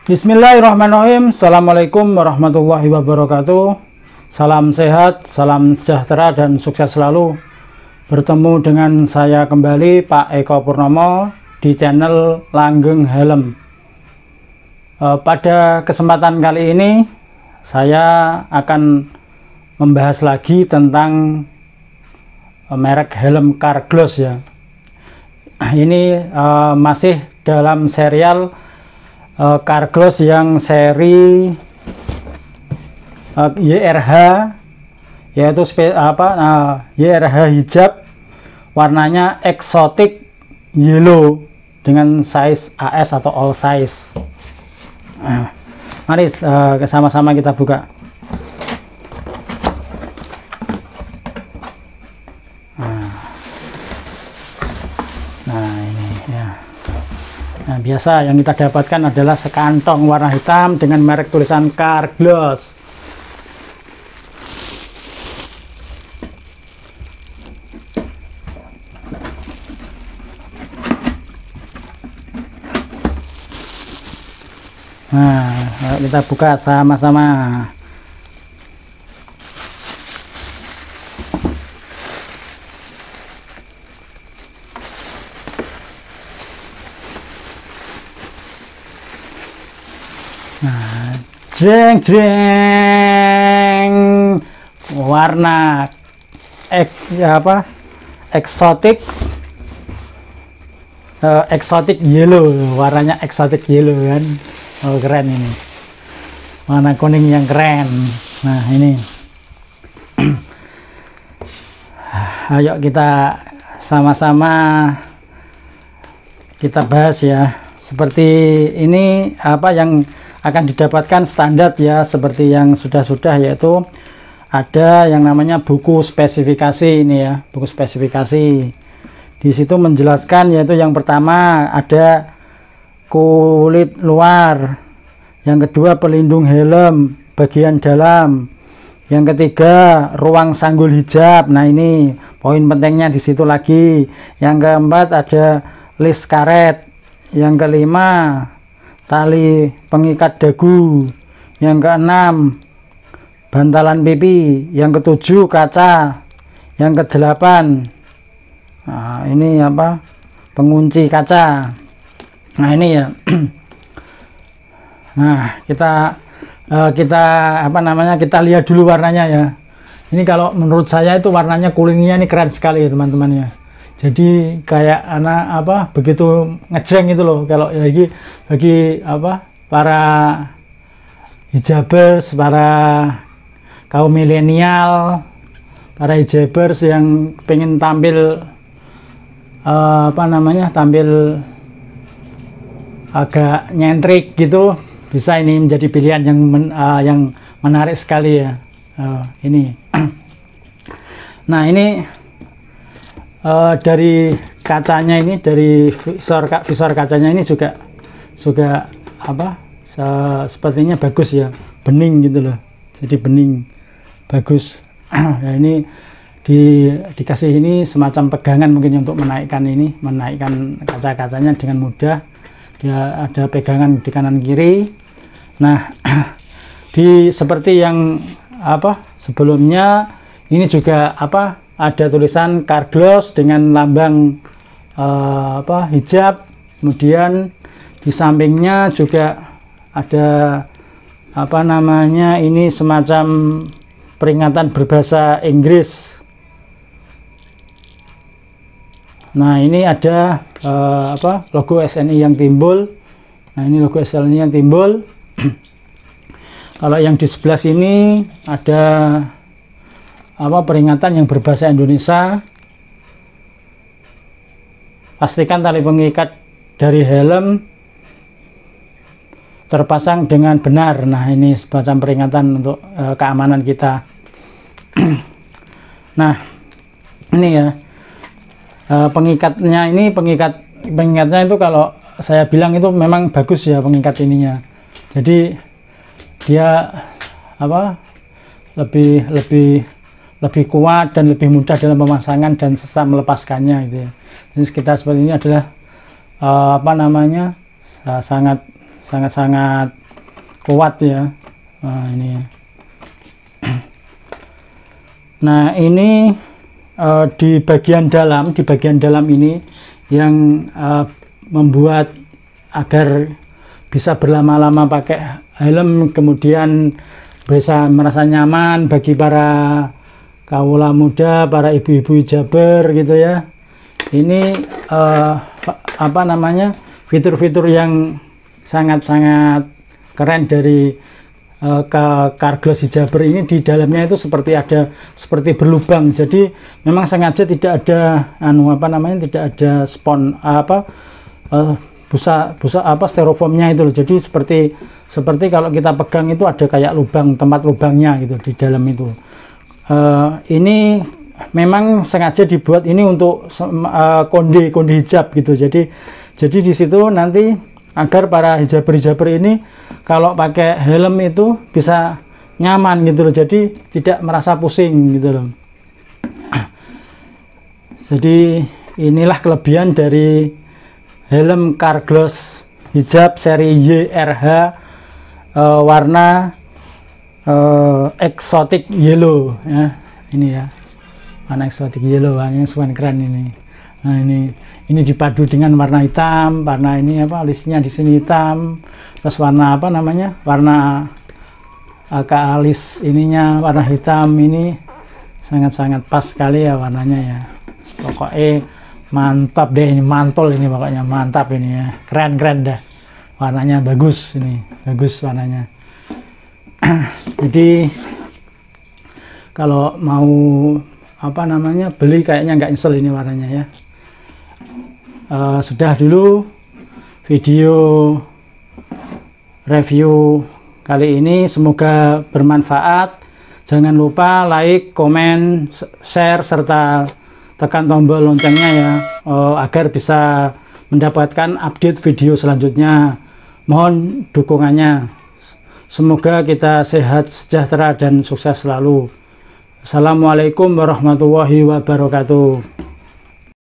Bismillahirrahmanirrahim. Assalamualaikum warahmatullahi wabarakatuh. Salam sehat, salam sejahtera dan sukses selalu. Bertemu dengan saya kembali, Pak Eko Purnomo, di channel Langgeng Helm. Pada kesempatan kali ini saya akan membahas lagi tentang merek helm Carglass ya. Ini masih dalam serial Carglass yang seri YRH, yaitu YRH hijab, warnanya exotic yellow dengan size AS atau all size. Mari sama-sama kita buka. Nah ini ya. Nah, biasa yang kita dapatkan adalah sekantong warna hitam dengan merek tulisan Carglass. Nah, kita buka sama-sama. Nah, jeng warna exotic yellow, warnanya exotic yellow kan. Oh, keren ini, warna kuning yang keren. Nah ini ayo kita sama-sama kita bahas ya. Seperti ini apa yang akan didapatkan standar ya, seperti yang sudah-sudah, yaitu ada yang namanya buku spesifikasi ini ya, buku spesifikasi. Di situ menjelaskan, yaitu yang pertama ada kulit luar, yang kedua pelindung helm bagian dalam, yang ketiga ruang sanggul hijab. Nah ini poin pentingnya di situ lagi. Yang keempat ada list karet, yang kelima tali pengikat dagu, yang keenam bantalan pipi, yang ketujuh kaca, yang kedelapan ini apa, pengunci kaca. Nah ini ya. Nah kita apa namanya, kita lihat dulu warnanya ya. Ini kalau menurut saya itu warnanya kuningnya ini keren sekali ya teman-teman ya. Jadi kayak anak apa, begitu ngejreng itu loh kalau bagi apa, para hijabers, para kaum milenial, para hijabers yang pengen tampil apa namanya, tampil agak nyentrik gitu, bisa ini menjadi pilihan yang menarik sekali ya. Ini nah ini dari kacanya ini, dari visor kacanya ini juga apa, sepertinya bagus ya, bening gitu loh, jadi bening bagus. Ya ini dikasih ini semacam pegangan mungkin untuk menaikkan kaca-kacanya dengan mudah. Dia ada pegangan di kanan kiri. Nah seperti yang apa sebelumnya, ini juga apa, ada tulisan Carglass dengan lambang apa, hijab. Kemudian di sampingnya juga ada apa namanya, ini semacam peringatan berbahasa Inggris. Nah ini ada apa, logo SNI yang timbul. Nah ini logo SNI yang timbul. Kalau yang di sebelah sini ada apa, peringatan yang berbahasa Indonesia. Pastikan tali pengikat dari helm terpasang dengan benar. Nah ini semacam peringatan untuk keamanan kita. Nah ini ya, pengikatnya ini, pengikatnya itu kalau saya bilang itu memang bagus ya pengikat ininya. Jadi dia apa, lebih kuat dan lebih mudah dalam pemasangan dan serta melepaskannya gitu ya. Jadi sekitar seperti ini adalah apa namanya, sangat sangat-sangat kuat ya. Nah, ini. Nah, ini di bagian dalam ini yang membuat agar bisa berlama-lama pakai helm, kemudian bisa merasa nyaman bagi para kaula muda, para ibu-ibu hijaber gitu ya. Ini apa namanya, fitur-fitur yang sangat-sangat keren dari Carglass hijaber ini. Di dalamnya itu seperti berlubang, jadi memang sengaja tidak ada tidak ada busa styrofoamnya itu loh. Jadi seperti kalau kita pegang itu ada kayak tempat lubangnya gitu di dalam itu. Ini memang sengaja dibuat ini untuk konde hijab gitu. Jadi di situ nanti agar para hijaber ini kalau pakai helm itu bisa nyaman gitu loh. Jadi tidak merasa pusing gitu loh. Jadi inilah kelebihan dari helm Carglass hijab seri YRH warna exotic yellow ya. Ini ya, warna exotic yellow, warnanya sangat keren ini. Nah, ini dipadu dengan warna hitam, warna ini alisnya di sini hitam, terus warna warna alis ininya warna hitam. Ini sangat-sangat pas sekali ya warnanya ya. Pokoknya mantap deh, ini mantul ini, pokoknya mantap ini ya, keren dah, warnanya bagus, ini bagus warnanya. Jadi kalau mau beli kayaknya nggak nyesel ini warnanya ya. Sudah dulu video review kali ini, semoga bermanfaat. Jangan lupa like, komen, share, serta tekan tombol loncengnya ya, agar bisa mendapatkan update video selanjutnya. Mohon dukungannya. Semoga kita sehat, sejahtera, dan sukses selalu. Assalamualaikum warahmatullahi wabarakatuh.